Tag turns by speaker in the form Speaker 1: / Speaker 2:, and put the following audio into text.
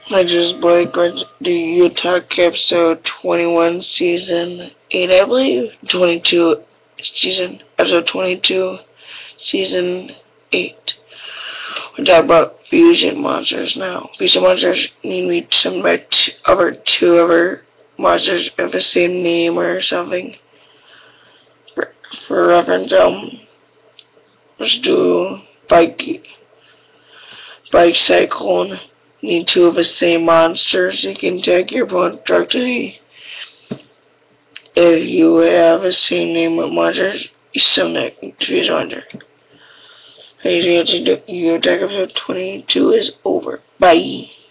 Speaker 1: Like just Blake, the Utah episode 21, season 8, I believe. 22, episode 22, season 8. We're talking about fusion monsters now. Fusion monsters need to be summoned by two other monsters of the same name or something. For reference, let's do Bike Cyclone. Need two of the same monsters. You can attack your opponent directly. If you have the same name with monsters, you summon that fusion monster. Hey, you attack episode 22 is over. Bye.